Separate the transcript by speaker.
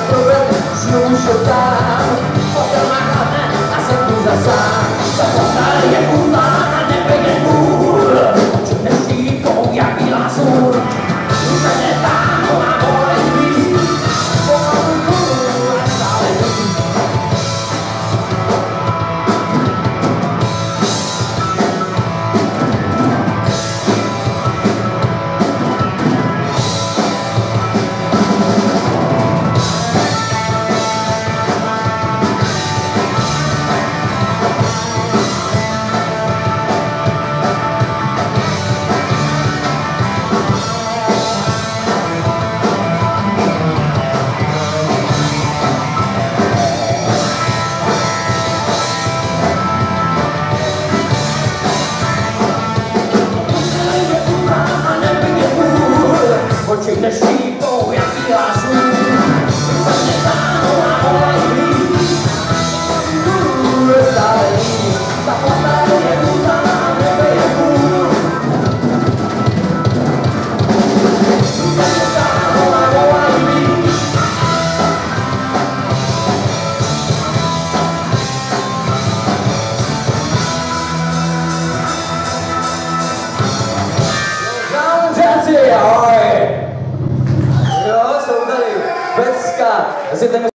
Speaker 1: znovu šotám, posel má hlavné a jsem tu zasám. To postel je kurva a nebejde kůl, čím neštípou jak bílá sůl. Už se netáhnou a volají víc, pomalu kůl a stále víc. Oči neštípou jak bílá sůl, se netáhnou a volají víc, stále víc, ta postel je kurva a nebejde kůl. Se netáhnou a volají víc. Ahoj! Jo, jsou tady pecka.